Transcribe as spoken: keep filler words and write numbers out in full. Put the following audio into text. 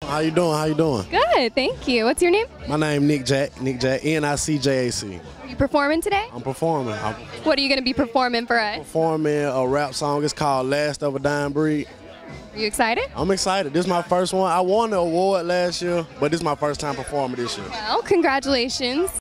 How you doing? How you doing? Good, thank you. What's your name? My name Nick Jack. Nick Jack. N I C J A C. Are you performing today? I'm performing. I'm What are you going to be performing for us? performing a rap song. It's called "Last of a Dying Breed." Are you excited? I'm excited. This is my first one. I won the award last year, but this is my first time performing this year. Well, congratulations.